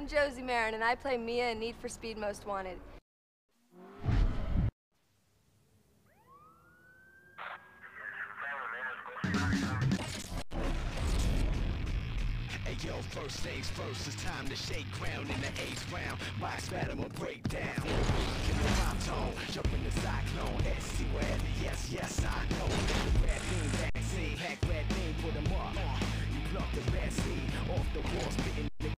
I'm Josie Marin, and I play Mia in Need for Speed Most Wanted. Hey yo, first things first, it's time to shake ground in the 8th round. My spatter will break down. Give me my tone, jump in the cyclone. SC wherever, yes, I know. The red beam vaccine, pack red beam, put 'em up. You pluck the bad seed off the wall, spitting the